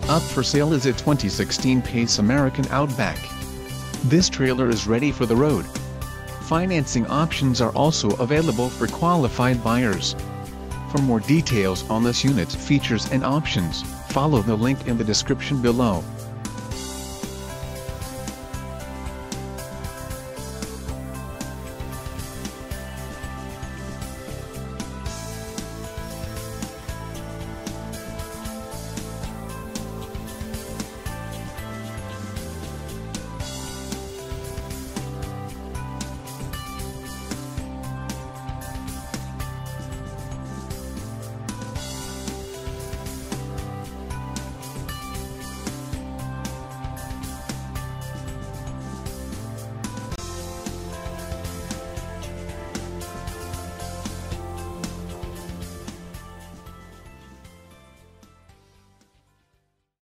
Up for sale is a 2016 Pace American Outback. This trailer is ready for the road. Financing options are also available for qualified buyers. For more details on this unit's features and options, follow the link in the description below.